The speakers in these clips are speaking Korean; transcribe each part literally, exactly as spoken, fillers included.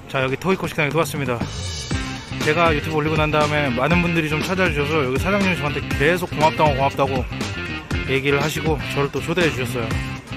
자, 여기 토이코 식당에 또 왔습니다. 제가 유튜브 올리고 난 다음에 많은 분들이 좀 찾아주셔서 여기 사장님이 저한테 계속 고맙다고 고맙다고 얘기를 하시고 저를 또 초대해 주셨어요.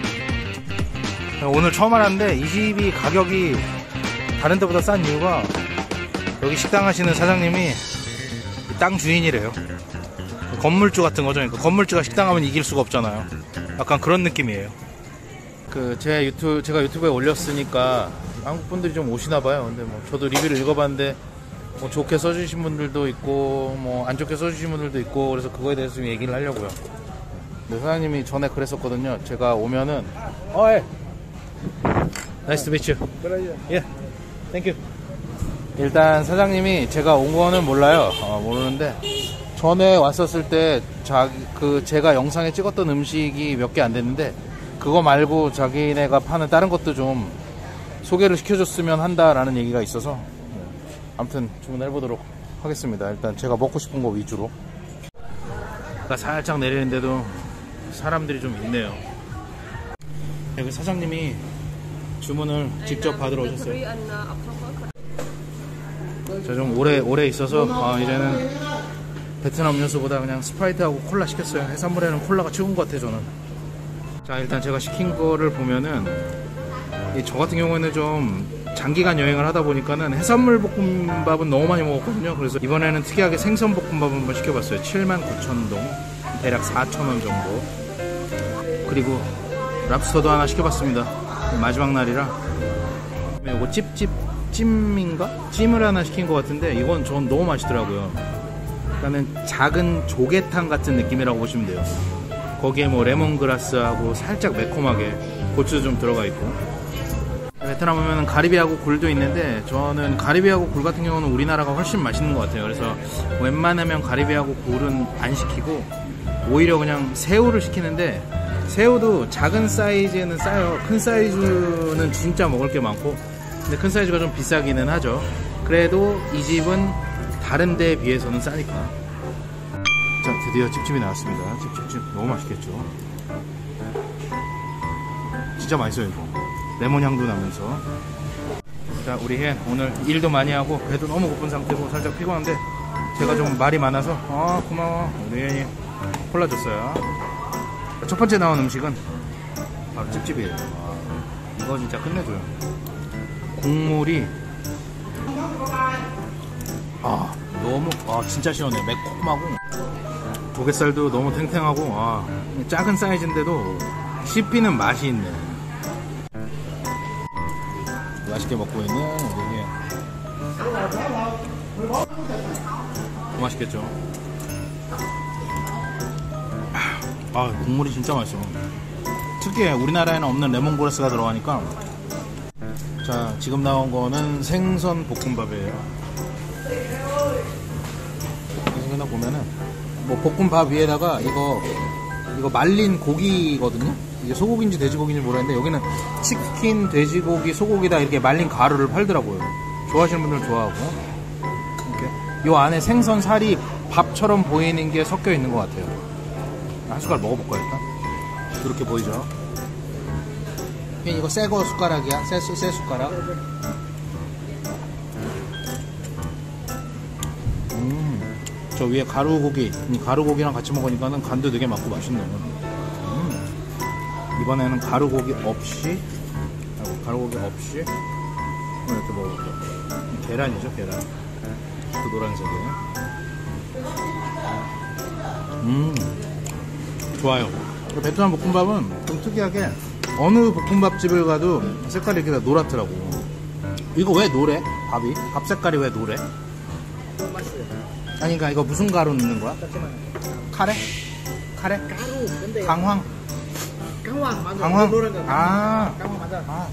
오늘 처음 알았는데 이 집이 가격이 다른 데보다 싼 이유가 여기 식당 하시는 사장님이 땅 주인이래요. 건물주 같은 거죠. 그러니까 건물주가 식당 하면 이길 수가 없잖아요. 약간 그런 느낌이에요. 그 제 유튜브 제가 유튜브에 올렸으니까 한국 분들이 좀 오시나 봐요. 근데 뭐 저도 리뷰를 읽어봤는데 뭐 좋게 써주신 분들도 있고 뭐 안 좋게 써주신 분들도 있고 그래서 그거에 대해서 좀 얘기를 하려고요. 근데 사장님이 전에 그랬었거든요. 제가 오면은 어이 Nice to meet you. Yeah, thank you. 일단 사장님이 제가 온 거는 몰라요. 어, 모르는데 전에 왔었을 때 자, 그 제가 영상에 찍었던 음식이 몇 개 안 됐는데 그거 말고 자기네가 파는 다른 것도 좀 소개를 시켜줬으면 한다라는 얘기가 있어서 아무튼 주문해보도록 하겠습니다. 일단 제가 먹고 싶은 거 위주로. 비가 살짝 내리는데도 사람들이 좀 있네요. 여기 사장님이 주문을 직접 받으러 오셨어요. 저 좀 오래 오래 있어서 아, 이제는 베트남 음료수보다 그냥 스프라이트하고 콜라 시켰어요. 해산물에는 콜라가 최고인 것 같아요, 저는. 자, 일단 제가 시킨 거를 보면은 저 같은 경우에는 좀 장기간 여행을 하다 보니까는 해산물 볶음밥은 너무 많이 먹었거든요. 그래서 이번에는 특이하게 생선 볶음밥 한번 시켜봤어요. 칠만 구천 동, 대략 사천 원 정도. 그리고 랍스터도 하나 시켜봤습니다. 마지막 날이라. 이거 찝찝 찜인가? 찜을 하나 시킨 것 같은데 이건 전 너무 맛있더라고요. 일단은 작은 조개탕 같은 느낌이라고 보시면 돼요. 거기에 뭐 레몬그라스하고 살짝 매콤하게 고추도 좀 들어가 있고. 베트남 오면 가리비하고 굴도 있는데 저는 가리비하고 굴 같은 경우는 우리나라가 훨씬 맛있는 것 같아요. 그래서 웬만하면 가리비하고 굴은 안 시키고 오히려 그냥 새우를 시키는데 새우도 작은 사이즈는 싸요. 큰 사이즈는 진짜 먹을 게 많고 근데 큰 사이즈가 좀 비싸기는 하죠. 그래도 이 집은 다른 데에 비해서는 싸니까. 자, 드디어 찝찝이 나왔습니다. 찝찝찝 너무 맛있겠죠. 진짜 맛있어요 이거. 레몬 향도 나면서. 자, 우리 hen 오늘 일도 많이 하고 배도 너무 고픈 상태고 살짝 피곤한데 제가 좀 말이 많아서 아 고마워 우리 hen이 콜라 줬어요. 첫 번째 나온 음식은 바로 찝찝이에요. 아, 이거 진짜 끝내줘요. 국물이 아 너무 아 진짜 시원해. 매콤하고 조갯살도 너무 탱탱하고 아 작은 사이즈인데도 씹히는 맛이 있네. 맛있게 먹고 있는 우리 hen. 맛있겠죠. 아 국물이 진짜 맛있어. 특유의 우리나라에는 없는 레몬그라스가 들어가니까. 자, 지금 나온 거는 생선 볶음밥이에요. 여기서 보면은 뭐 볶음밥 위에다가 이거 이거 말린 고기거든요. 이게 소고기인지 돼지고기인지 모르겠는데 여기는 치킨, 돼지고기, 소고기다 이렇게 말린 가루를 팔더라고요. 좋아하시는 분들 좋아하고. 이렇게 요 안에 생선 살이 밥처럼 보이는 게 섞여 있는 것 같아요. 한 숟갈 먹어볼까요 일단? 이렇게 보이죠? 이거 새거 숟가락이야. 새, 새 숟가락. 음, 저 위에 가루고기, 가루고기랑 같이 먹으니까는 간도 되게 많고 맛있네요. 음, 이번에는 가루고기 없이, 가루고기 없이 이렇게 먹어볼게요. 계란이죠, 계란. 또 노란색이에요. 음, 좋아요. 베트남 볶음밥은 좀 특이하게 어느 볶음밥집을 가도 색깔이 이렇게 다 노랗더라고. 이거 왜 노래? 밥이? 밥 색깔이 왜 노래? 아니 그러니까 이거 무슨 가루 넣는 거야? 카레? 카레? 가루 근데 강황? 강황 맞아. 강황? 노란 거. 아 강황 맞아. 아,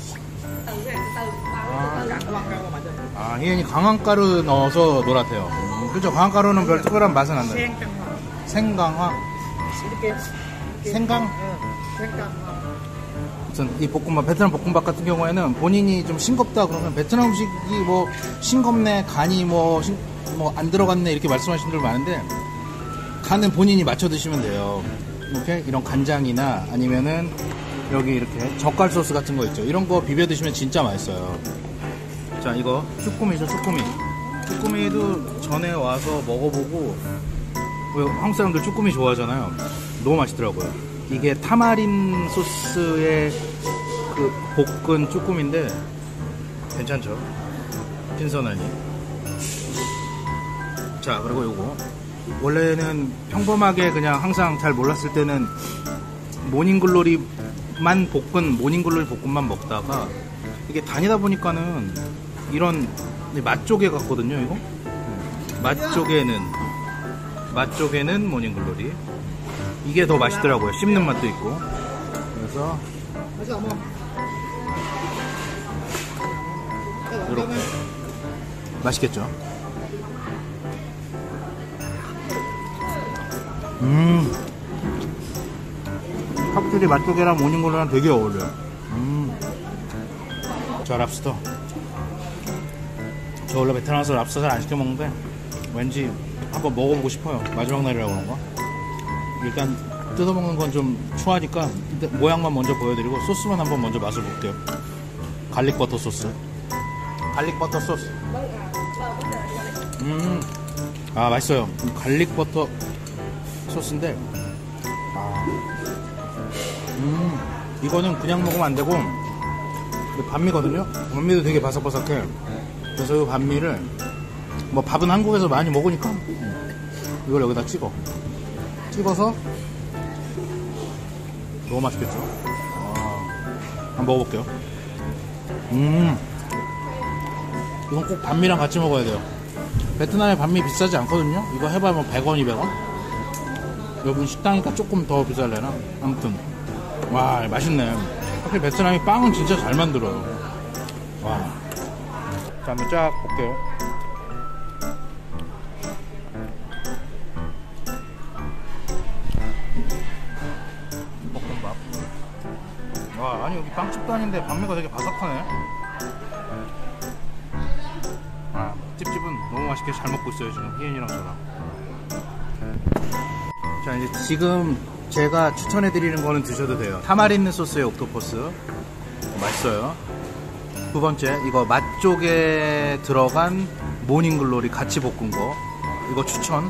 아, 강황 강황 맞아. 아 희연이 강황가루 넣어서 노랗대요. 음, 그죠? 강황가루는 별 특별한 맛은 안 나요. 생강황. 생강황? 이렇게, 이렇게 생강? 응, 생강황. 이 볶음밥, 베트남 볶음밥 같은 경우에는 본인이 좀 싱겁다 그러면 베트남 음식이 뭐 싱겁네, 간이 뭐 뭐 안 들어갔네 이렇게 말씀하시는 분들 많은데 간은 본인이 맞춰 드시면 돼요. 이렇게 이런 간장이나 아니면은 여기 이렇게 젓갈 소스 같은 거 있죠. 이런 거 비벼 드시면 진짜 맛있어요. 자, 이거 쭈꾸미죠, 쭈꾸미. 쭈꾸미도 전에 와서 먹어보고, 한국 사람들 쭈꾸미 좋아하잖아요. 너무 맛있더라고요. 이게 타마린 소스의 그 볶은 쭈꾸미인데 괜찮죠? 신선하니. 자, 그리고 요거 원래는 평범하게 그냥 항상 잘 몰랐을 때는 모닝글로리만 볶은 모닝글로리 볶음만 먹다가 이게 다니다 보니까는 이런 맛조개 같거든요. 이거 맛조개는 맛조개는 모닝글로리, 이게 더 맛있더라고요. 씹는 맛도 있고. 그래서 이렇게 맛있겠죠. 음, 확실히 맛조개랑 모닝글로리랑 되게 어울려요. 음. 자, 랍스터. 저 원래 베트남 와서 랍스터 잘 안 시켜 먹는데 왠지 한번 먹어보고 싶어요. 마지막 날이라고 그런가? 일단 뜯어먹는 건 좀 추하니까 모양만 먼저 보여드리고 소스만 한번 먼저 맛을 볼게요. 갈릭 버터 소스. 갈릭 버터 소스. 음, 아, 맛있어요. 갈릭 버터 소스인데, 아, 음, 이거는 그냥 먹으면 안 되고 반미거든요. 반미도 되게 바삭바삭해. 그래서 이 반미를 뭐 밥은 한국에서 많이 먹으니까 이걸 여기다 찍어 찍어서 너무 맛있겠죠. 아, 한번 먹어볼게요. 음, 이건 꼭 반미랑 같이 먹어야 돼요. 베트남의 반미 비싸지 않거든요. 이거 해봐야 뭐 백 원, 이백 원? 여러분 식당이니까 조금 더 비쌀래나? 아무튼 와, 맛있네. 확실히 베트남이 빵은 진짜 잘 만들어요. 와. 자, 한번 쫙 볼게요. 볶음밥. 와, 아니 여기 빵집도 아닌데 반미가 되게 바삭하네. 아, 찝찝은 너무 맛있게 잘 먹고 있어요 지금 희연이랑 저랑. 자, 이제 지금 제가 추천해드리는 거는 드셔도 돼요. 타마린 소스의 옥토퍼스. 어, 맛있어요. 두 번째, 이거 맛조개 들어간 모닝글로리 같이 볶은 거. 이거 추천.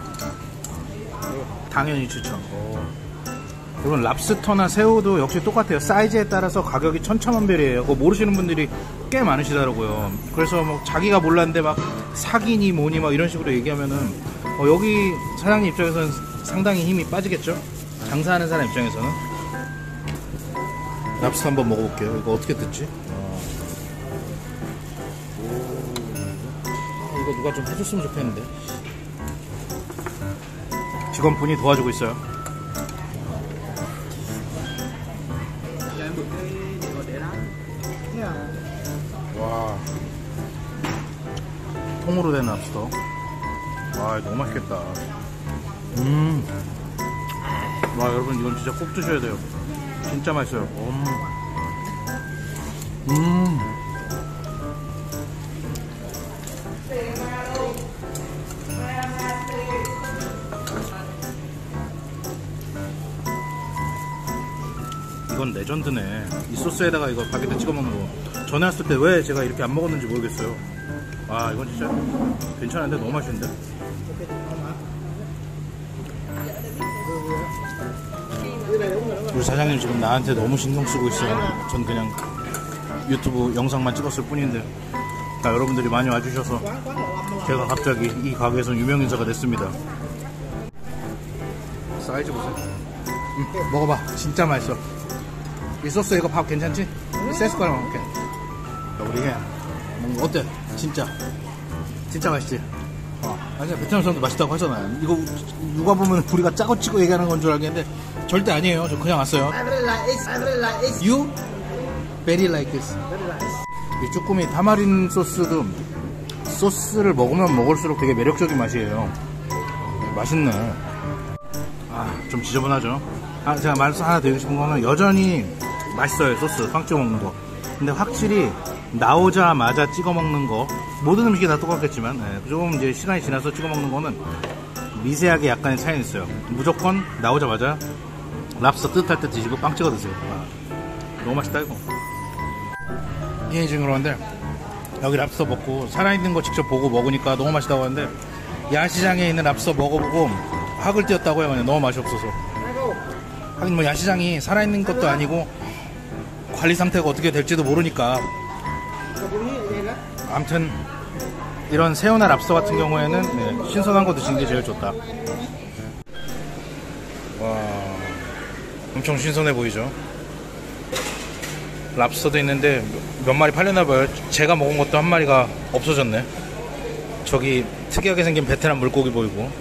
당연히 추천. 오. 이건 랍스터나 새우도 역시 똑같아요. 사이즈에 따라서 가격이 천차만별이에요. 그거 모르시는 분들이 꽤 많으시더라고요. 그래서 뭐 자기가 몰랐는데 막 사기니 뭐니 막 이런 식으로 얘기하면은 어, 여기 사장님 입장에서는 상당히 힘이 빠지겠죠? 장사하는 사람 입장에서는. 랍스터 한번 먹어볼게요. 이거 어떻게 뜯지? 어. 이거 누가 좀 해줬으면 좋겠는데. 직원분이 도와주고 있어요. 와, 통으로 된 랍스터. 와, 너무 맛있겠다. 음, 와, 여러분 이건 진짜 꼭 드셔야 돼요. 진짜 맛있어요. 음, 음. 이건 레전드네. 이 소스에다가 이거 바게트 찍어 먹는 거. 전에 왔을 때 왜 제가 이렇게 안 먹었는지 모르겠어요. 와, 이건 진짜 괜찮은데? 너무 맛있는데? 우리 사장님 지금 나한테 너무 신경 쓰고 있어요. 전 그냥 유튜브 영상만 찍었을 뿐인데. 자, 여러분들이 많이 와주셔서 제가 갑자기 이 가게에서 유명인사가 됐습니다. 사이즈 보세요. 음, 먹어봐. 진짜 맛있어. 이 소스 이거 밥 괜찮지? 세스코랑 먹게. 우리 해. 뭔가 어때? 진짜 진짜 맛있지? 어. 아니, 베트남 사람도 맛있다고 하잖아요. 이거 누가 보면 우리가 짜고 치고 얘기하는 건 줄 알겠는데 절대 아니에요. 저 그냥 왔어요. I really like it. I really like it. You very like this. Very like it. 이 쭈꾸미 타마린 소스도 소스를 먹으면 먹을수록 되게 매력적인 맛이에요. 맛있네. 아, 좀 지저분하죠? 아, 제가 말씀 하나 드리고 싶은 거는 여전히 맛있어요. 소스 빵 찍어 먹는 거. 근데 확실히 나오자마자 찍어 먹는 거, 모든 음식이 다 똑같겠지만 예, 조금 이제 시간이 지나서 찍어 먹는 거는 미세하게 약간의 차이는 있어요. 무조건 나오자마자 랍스터 뜨뜻할 때 드시고 빵 찍어 드세요. 아, 너무 맛있다 이거. 이해증으로 한데 여기 랍스터 먹고 살아있는 거 직접 보고 먹으니까 너무 맛있다고 하는데 야시장에 있는 랍스터 먹어보고 학을 띄었다고요. 그냥 너무 맛이 없어서. 하긴 뭐 야시장이 살아있는 것도 아니고 관리 상태가 어떻게 될지도 모르니까. 아무튼 이런 새우나 랍스터 같은 경우에는 네, 신선한 거 드시는 게 제일 좋다. 와, 엄청 신선해 보이죠? 랍스터도 있는데 몇 마리 팔렸나봐요. 제가 먹은 것도 한 마리가 없어졌네. 저기 특이하게 생긴 베트남 물고기 보이고.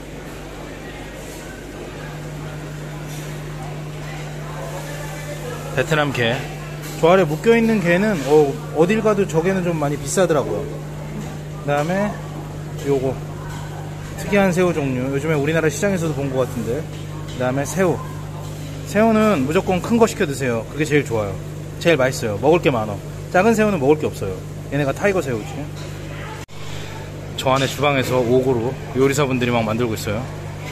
베트남 게. 저 아래 묶여있는 게는 어, 어딜 가도 저게는 좀 많이 비싸더라고요. 그 다음에 요거 특이한 새우 종류, 요즘에 우리나라 시장에서도 본 것 같은데. 그 다음에 새우. 새우는 무조건 큰 거 시켜 드세요. 그게 제일 좋아요. 제일 맛있어요. 먹을 게 많아. 작은 새우는 먹을 게 없어요. 얘네가 타이거 새우지. 저 안에 주방에서 옥으로 요리사분들이 막 만들고 있어요.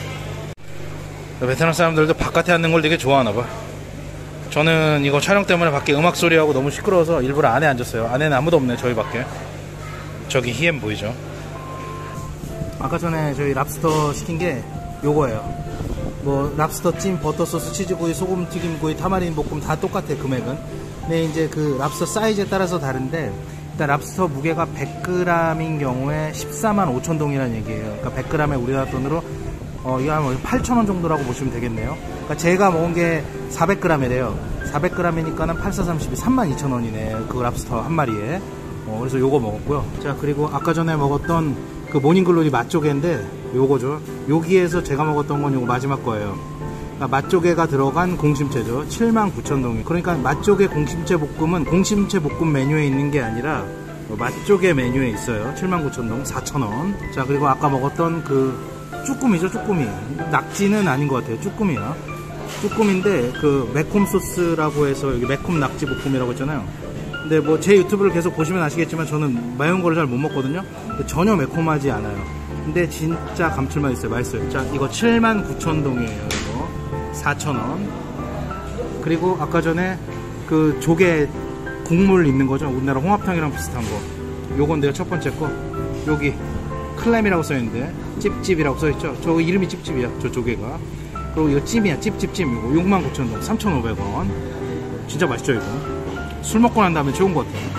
베트남 사람들도 바깥에 앉는 걸 되게 좋아하나봐. 저는 이거 촬영 때문에 밖에 음악 소리하고 너무 시끄러워서 일부러 안에 앉았어요. 안에는 아무도 없네, 저희 밖에. 저기 히엠 보이죠? 아까 전에 저희 랍스터 시킨 게 요거예요. 뭐 랍스터 찜, 버터소스, 치즈구이, 소금튀김구이, 타마린 볶음 다 똑같아, 금액은. 근데 이제 그 랍스터 사이즈에 따라서 다른데, 일단 랍스터 무게가 백 그램인 경우에 십사만 오천 동이라는 얘기예요. 그러니까 백 그램에 우리나라 돈으로 어 이거 한 팔천 원 정도라고 보시면 되겠네요. 그러니까 제가 먹은 게 사백 그램이래요. 사백 그램이니까는 팔사삼십이 삼만 이천 원이네. 그 랍스터 한 마리에. 어, 그래서 요거 먹었고요. 자, 그리고 아까 전에 먹었던 그 모닝글로리 맛조개인데 요거죠. 여기에서 제가 먹었던 건 요거 마지막 거예요. 그러니까 맛조개가 들어간 공심채죠. 칠만 구천 동이. 그러니까 맛조개 공심채 볶음은 공심채 볶음 메뉴에 있는 게 아니라 맛조개 메뉴에 있어요. 칠만 구천 동 사천 원. 자, 그리고 아까 먹었던 그 쭈꾸미죠. 쭈꾸미. 낙지는 아닌 것 같아요. 쭈꾸미야. 쭈꾸미인데 그 매콤 소스라고 해서 여기 매콤 낙지 볶음이라고 했잖아요. 근데 뭐 제 유튜브를 계속 보시면 아시겠지만 저는 매운 거를 잘 못 먹거든요. 근데 전혀 매콤하지 않아요. 근데 진짜 감칠맛 있어요. 맛있어요. 자, 이거 칠만 구천 동이에요. 이거 사천 원. 그리고 아까 전에 그 조개 국물 있는 거죠. 우리나라 홍합탕이랑 비슷한 거. 요건데요. 첫 번째 거. 여기 클램이라고 써있는데 찝찝이라고 써있죠. 저 이름이 찝찝이야. 저 조개가. 그리고 이거 찜이야. 찝찝찜. 이거 육만 구천 동 삼천오백 원. 진짜 맛있죠 이거. 술 먹고 난 다음에 좋은 것 같아요.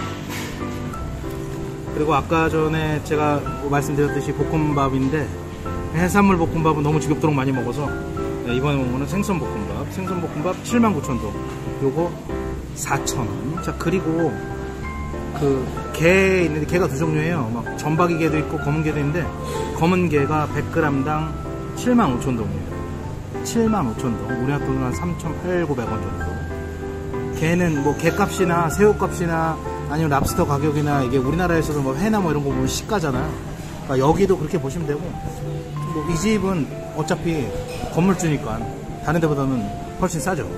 그리고 아까 전에 제가 말씀드렸듯이 볶음밥인데 해산물 볶음밥은 너무 지겹도록 많이 먹어서 이번에 먹은 거는 생선 볶음밥. 생선 볶음밥 칠만 구천 동. 요거 사천 원. 자, 그리고 그 게 있는데 게가 두 종류예요. 막 전박이 게도 있고 검은 게도 있는데 검은 게가 백 그램당 칠만 오천 동이에요. 칠만 오천 동. 우리나라 돈으로 한 삼천팔백오백 원 정도. 게는 뭐 게값이나 새우값이나 아니면 랍스터 가격이나 이게 우리나라에서도 뭐 회나 뭐 이런 거 보면 시가잖아요. 그러니까 여기도 그렇게 보시면 되고, 뭐 이 집은 어차피 건물주니까 다른 데보다는 훨씬 싸죠.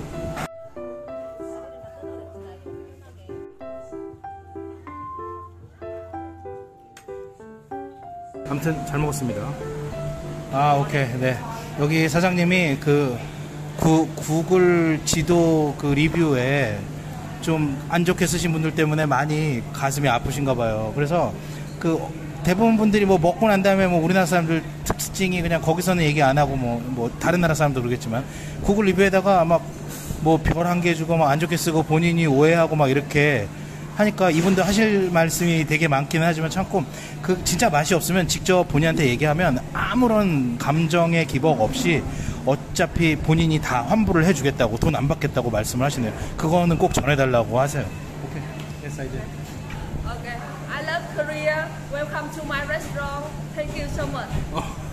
아무튼 잘 먹었습니다. 아, 오케이. 네. 여기 사장님이 그 구, 구글 지도 그 리뷰에 좀 안 좋게 쓰신 분들 때문에 많이 가슴이 아프신가 봐요. 그래서 그 대부분 분들이 뭐 먹고 난 다음에 뭐 우리나라 사람들 특징이 그냥 거기서는 얘기 안 하고 뭐, 뭐 다른 나라 사람도 그러겠지만 구글 리뷰에다가 막 뭐 별 한 개 주고 막 안 좋게 쓰고 본인이 오해하고 막 이렇게 하니까 이분들 하실 말씀이 되게 많기는 하지만 참고 그 진짜 맛이 없으면 직접 본인한테 얘기하면 아무런 감정의 기복 없이 어차피 본인이 다 환불을 해주겠다고 돈 안 받겠다고 말씀을 하시네요. 그거는 꼭 전해달라고 하세요. 오케이. Yes, I did. Okay. I love Korea. Welcome to my restaurant. Thank you so much. 어.